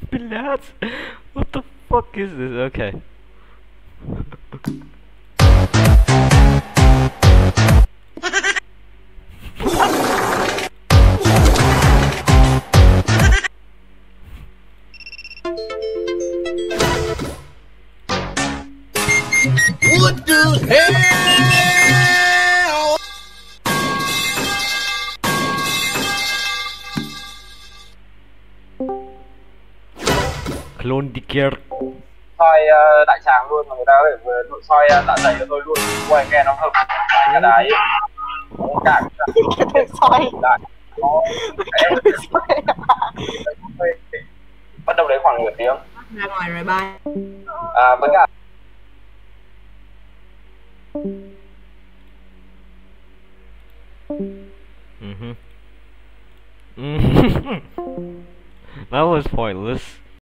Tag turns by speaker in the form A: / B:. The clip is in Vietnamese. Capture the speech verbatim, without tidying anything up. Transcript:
A: Blast! What the fuck is this? Okay.
B: What the hell?
A: Clone đi kia.
C: Soi uh, đại tràng luôn mà người ta có thể vừa nội soi uh, dạ dày cho tôi luôn. Quay nghe nó hợp cái đáy nó cạn
D: Nội soi
C: lại nó bắt đầu đấy khoảng nửa tiếng
D: ra ngoài rồi bye.
C: à, với cả
A: Mm-hmm. Mm-hmm. That was pointless.